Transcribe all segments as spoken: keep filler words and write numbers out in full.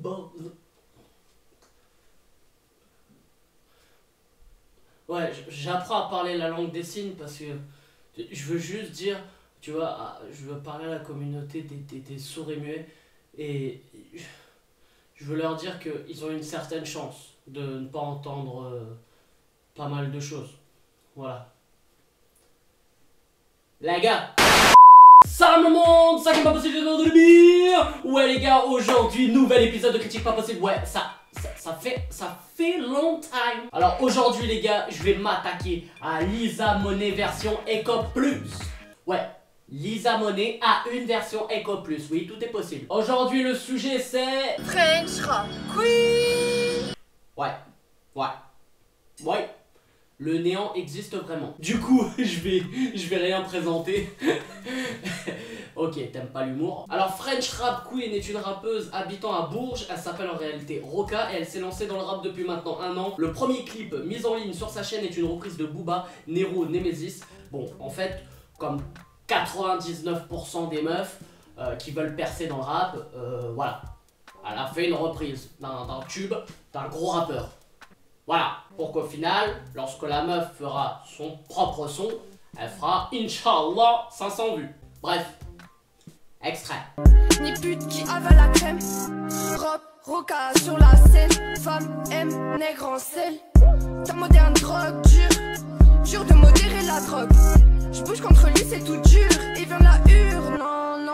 Bon. Ouais, j'apprends à parler la langue des signes parce que je veux juste dire, tu vois, je veux parler à la communauté des, des, des sourds et muets et je veux leur dire qu'ils ont une certaine chance de ne pas entendre euh, pas mal de choses. Voilà. Les gars, salam le monde, ça qui est pas possible de le dire. Ouais les gars, aujourd'hui, nouvel épisode de Critique pas possible. Ouais, ça, ça, ça fait, ça fait long time. Alors aujourd'hui les gars, je vais m'attaquer à Lisa Monet version Eco Plus. Ouais, Lisa Monet a une version Eco Plus. Oui, tout est possible. Aujourd'hui le sujet c'est French Rap Queen. Ouais, ouais, ouais. Le néant existe vraiment. Du coup, je vais, je vais rien présenter. Ok, t'aimes pas l'humour. Alors, French Rap Queen est une rappeuse habitant à Bourges. Elle s'appelle en réalité Roca et elle s'est lancée dans le rap depuis maintenant un an. Le premier clip mis en ligne sur sa chaîne est une reprise de Booba, Nero, Nemesis. Bon, en fait, comme quatre-vingt-dix-neuf pour cent des meufs euh, qui veulent percer dans le rap, euh, voilà. Elle a fait une reprise d'un tube d'un gros rappeur. Voilà, pour qu'au final, lorsque la meuf fera son propre son, elle fera Inch'Allah cinq cents vues. Bref, extrait. Ni pute qui avale la crème. Rob, roca sur la scène. Femme, M, nègre en selle. Terre moderne, drogue, dur. Dur de modérer la drogue. Je bouge contre lui, c'est tout dur. Il vient de la hure, non, non.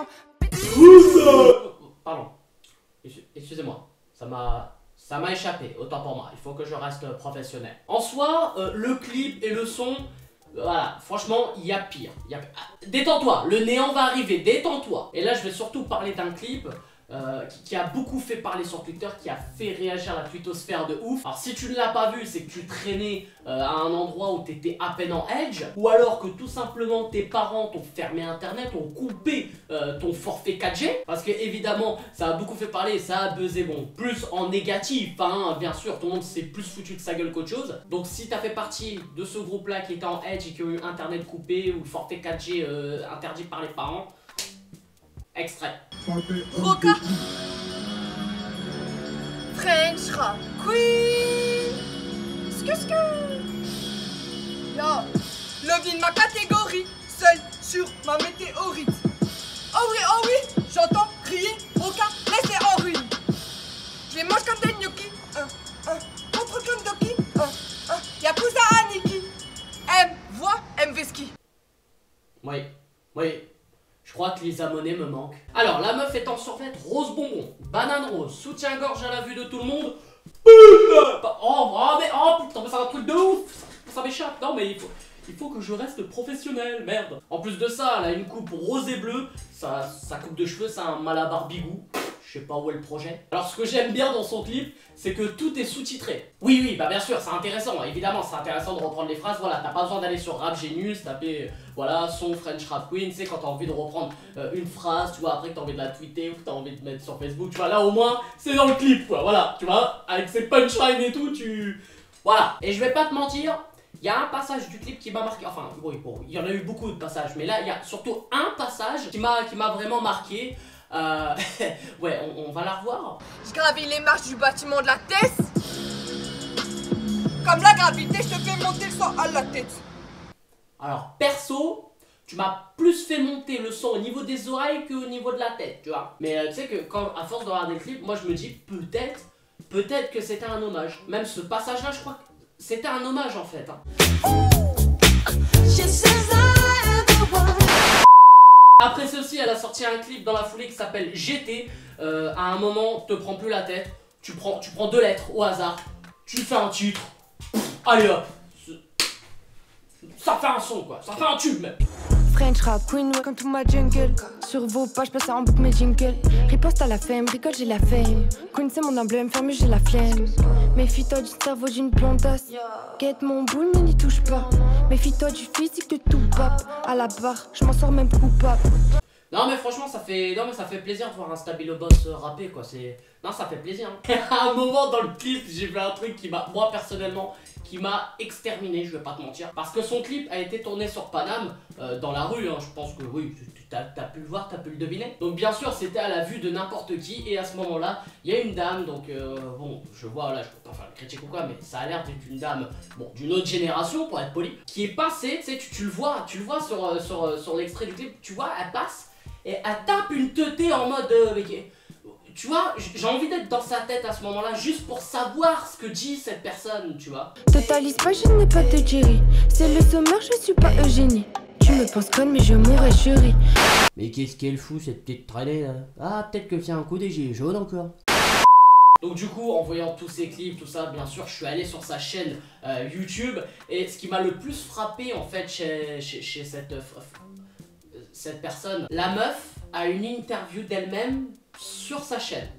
Pardon, excusez-moi, ça m'a... Ça m'a échappé, autant pour moi, il faut que je reste professionnel. En soi, euh, le clip et le son, euh, voilà, franchement, il y a pire. A... Ah, détends-toi, le néant va arriver, détends-toi. Et là, je vais surtout parler d'un clip euh, qui, qui a beaucoup fait parler sur Twitter, qui a fait réagir la twittosphère de ouf. Alors si tu ne l'as pas vu, c'est que tu traînais euh, à un endroit où tu étais à peine en edge, ou alors que tout simplement tes parents t'ont fermé internet, ont coupé euh, ton forfait quatre G, parce que évidemment ça a beaucoup fait parler, ça a buzzé, bon, plus en négatif, hein, bien sûr, tout le monde s'est plus foutu de sa gueule qu'autre chose. Donc si t'as fait partie de ce groupe là qui était en edge et qui a eu internet coupé ou le forfait quatre G euh, interdit par les parents, extrait. Roca. French Rap Queen. Skus Yo, love in ma catégorie, seul sur ma météorite. Oh oui, oh oui, j'entends crier Roca, laissez en ruine. Je les mange comme des gnocchis. Un, un, contre John Doki. Un, un, Yakuza Aniki. M, voix, M Veski. Oui, oui. Je crois que Lisa Monet me manque. Alors, la meuf est en survêt rose bonbon, banane rose, soutien-gorge à la vue de tout le monde. Oh, oh, mais, oh putain, mais c'est un truc de ouf. Ça, ça m'échappe. Non, mais il faut, il faut que je reste professionnel, merde. En plus de ça, elle a une coupe rose et bleue. Sa, sa coupe de cheveux, c'est un malabar bigou. Je sais pas où est le projet. Alors, ce que j'aime bien dans son clip, c'est que tout est sous-titré. Oui, oui, bah bien sûr, c'est intéressant. Évidemment, c'est intéressant de reprendre les phrases. Voilà, t'as pas besoin d'aller sur Rap Genius, taper, voilà, son French Rap Queen. Tu sais, quand t'as envie de reprendre euh, une phrase, tu vois, après que t'as envie de la tweeter ou que t'as envie de mettre sur Facebook, tu vois, là au moins, c'est dans le clip, quoi. Voilà, tu vois, avec ses punchlines et tout, tu. Voilà. Et je vais pas te mentir. Il y a un passage du clip qui m'a marqué, enfin oui, bon, il y en a eu beaucoup de passages, mais là il y a surtout un passage qui m'a qui m'a vraiment marqué. Euh, ouais, on, on va la revoir. Je gravis les marches du bâtiment de la tête. Comme la gravité, je te fais monter le sang à la tête. Alors perso, tu m'as plus fait monter le son au niveau des oreilles qu'au niveau de la tête, tu vois. Mais euh, tu sais que quand, à force de regarder le clip, moi je me dis peut-être, peut-être que c'était un hommage. Même ce passage-là, je crois que c'était un hommage en fait. Hein. Après ceci, elle a sorti un clip dans la foulée qui s'appelle G T. Euh, à un moment, te prends plus la tête. Tu prends, tu prends deux lettres au hasard. Tu fais un titre. Allez hop. Ça fait un son quoi. Ça fait un tube même. French Rap Queen, welcome to my jungle. Sur vos pages, passe en boucle mes jingles. Riposte à la femme, rigole, j'ai la fame. Queen, c'est mon emblème, ferme, j'ai la flemme. Méfie-toi du cerveau d'une blondasse. Guette mon boule, mais n'y touche pas. Méfie-toi du physique de tout pape. À la barre, je m'en sors même coupable. Non mais franchement ça fait non mais ça fait plaisir de voir un Stabilo Boss rapper quoi, c'est non ça fait plaisir. Hein. À un moment dans le clip, j'ai vu un truc qui m'a moi personnellement qui m'a exterminé, je vais pas te mentir, parce que son clip a été tourné sur Paname euh, dans la rue hein. Je pense que oui, t'as as pu le voir, t'as pu le deviner. Donc bien sûr c'était à la vue de n'importe qui, et à ce moment là il y a une dame, donc euh, bon je vois là, je peux pas faire le critique ou quoi, mais ça a l'air d'être une dame, bon d'une autre génération pour être poli, qui est passée, tu sais, tu, tu le vois, tu le vois sur, sur, sur l'extrait du clip, tu vois, elle passe et elle tape une teutée en mode euh, okay. Tu vois, j'ai envie d'être dans sa tête à ce moment-là, juste pour savoir ce que dit cette personne, tu vois. Totalise pas, je n'ai pas de Jerry. C'est le sommaire, je suis pas Eugénie. Tu me penses conne, mais je mourrais chérie. Mais qu'est-ce qu'elle fout, cette petite traînée là? Ah, peut-être que c'est un coup des gilets jaunes encore. Donc du coup, en voyant tous ces clips, tout ça, bien sûr, je suis allé sur sa chaîne euh, YouTube. Et ce qui m'a le plus frappé, en fait, chez, chez, chez cette, euh, cette personne, la meuf a une interview d'elle-même sur sa chaîne.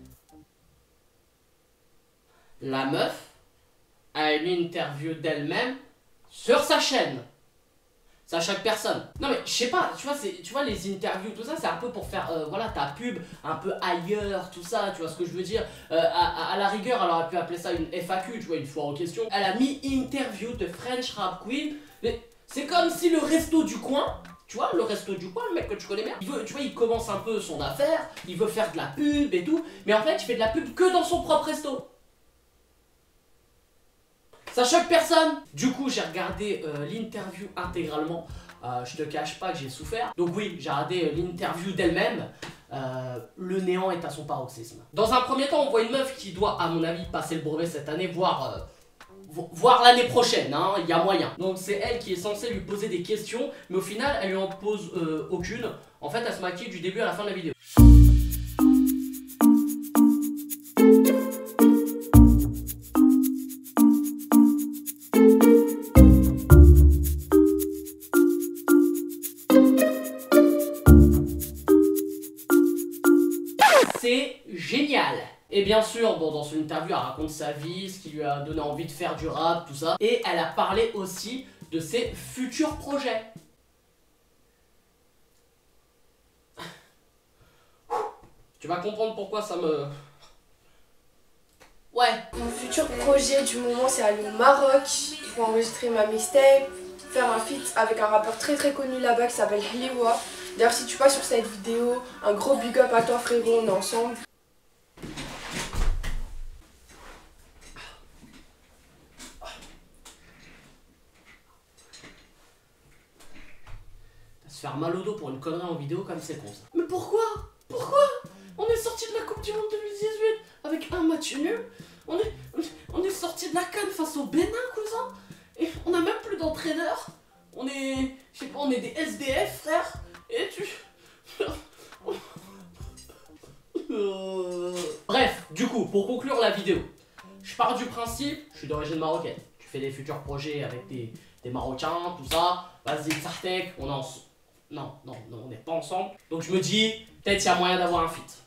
La meuf a une interview d'elle-même sur sa chaîne. C'est à chaque personne. Non mais je sais pas, tu vois, tu vois les interviews, tout ça, c'est un peu pour faire euh, voilà, ta pub un peu ailleurs, tout ça, tu vois ce que je veux dire. euh, à, à, à la rigueur, elle aurait pu appeler ça une F A Q, tu vois, une foire aux questions. Elle a mis interview de French Rap Queen, mais c'est comme si le resto du coin, tu vois, le resto du coin, le mec que tu connais bien, il veut, tu vois, il commence un peu son affaire, il veut faire de la pub et tout, mais en fait, il fait de la pub que dans son propre resto. Ça choque personne. Du coup, j'ai regardé euh, l'interview intégralement. Euh, je te cache pas que j'ai souffert. Donc oui, j'ai regardé euh, l'interview d'elle-même. Euh, le néant est à son paroxysme. Dans un premier temps, on voit une meuf qui doit, à mon avis, passer le brevet cette année, voire... Euh, Voir l'année prochaine, hein, il y a moyen. Donc c'est elle qui est censée lui poser des questions, mais au final elle lui en pose euh, aucune. En fait elle se maquille du début à la fin de la vidéo. C'est génial. Et bien sûr, bon, dans son interview, elle raconte sa vie, ce qui lui a donné envie de faire du rap, tout ça. Et elle a parlé aussi de ses futurs projets. Tu vas comprendre pourquoi ça me... Ouais. Mon futur projet du moment, c'est aller au Maroc pour enregistrer ma mixtape, faire un feat avec un rappeur très très connu là-bas qui s'appelle Liwa. D'ailleurs, si tu passes sur cette vidéo, un gros big up à toi frérot, on est ensemble. Se faire mal au dos pour une connerie en vidéo comme c'est con ça. Mais pourquoi? Pourquoi? On est sorti de la Coupe du Monde deux mille dix-huit avec un match nul. On est, on est sorti de la CAN face au Bénin, cousin. Et on a même plus d'entraîneur. On est, je sais pas, on est des S D F, frère. Et tu... Bref, du coup, pour conclure la vidéo, je pars du principe, je suis d'origine marocaine. Tu fais des futurs projets avec des, des Marocains, tout ça. Vas-y, Sartek, on est en... Non, non, non, on n'est pas ensemble. Donc je me dis, peut-être il y a moyen d'avoir un feat.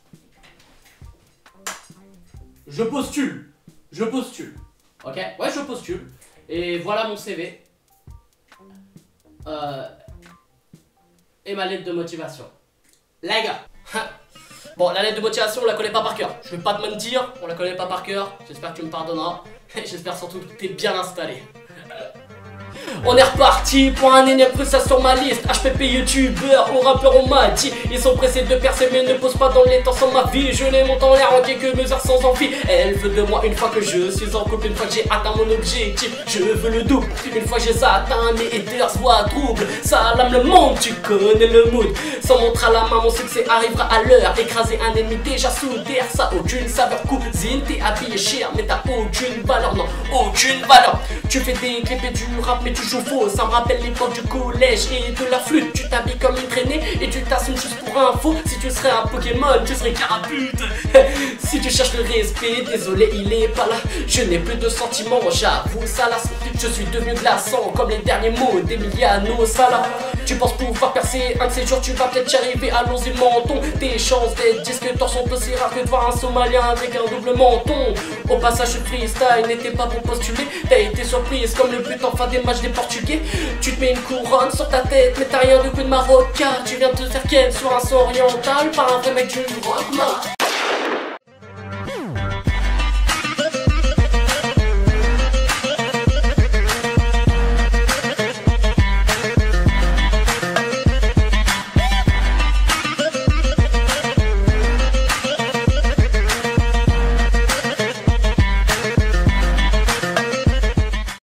Je postule. Je postule. Ok? Ouais, je postule. Et voilà mon C V. Euh... Et ma lettre de motivation. Les gars. Bon, la lettre de motivation, on la connaît pas par cœur. Je vais pas te mentir, on la connaît pas par cœur. J'espère que tu me pardonneras. Et j'espère surtout que t'es bien installé. On est reparti pour un énième truc ça sur ma liste. H P P youtubeur, au rappeur on m'a dit ils sont pressés de percer mais ne posent pas dans les temps sans ma vie. Je les monte en l'air en quelques mesures sans envie. Elle veut de moi une fois que je suis en couple. Une fois que j'ai atteint mon objectif, je veux le double. Une fois que j'ai ça atteint, mes haters voient trouble. Ça lame le monde, tu connais le mood. Sans montrer à la main, mon succès arrivera à l'heure. Écraser un ennemi déjà sous terre, ça a aucune saveur. Cousine, t'es habillé cher mais t'as aucune valeur. Non, aucune valeur. Tu fais des clips et du rap mais tu joues faux. Ça me rappelle l'époque du collège et de la flûte. Tu t'habilles comme une traînée et tu t'assumes juste pour info. Si tu serais un Pokémon, tu serais Carapute. Si tu cherches le respect, désolé il est pas là. Je n'ai plus de sentiments, j'avoue ça lasse. Je suis devenu glaçant comme les derniers mots d'Emiliano Sala. Tu penses pouvoir percer un de ces jours, tu vas peut-être y arriver. Allons-y menton, tes chances d'être disque d'or sont aussi rares que de voir un Somalien avec un double menton. Au passage ce freestyle n'était pas pour postuler. T'as été surprise comme le but en fin des matchs des Portugais. Tu te mets une couronne sur ta tête mais t'as rien de coup de marocain. Tu viens te faire ken sur un son oriental par un vrai mec du rock.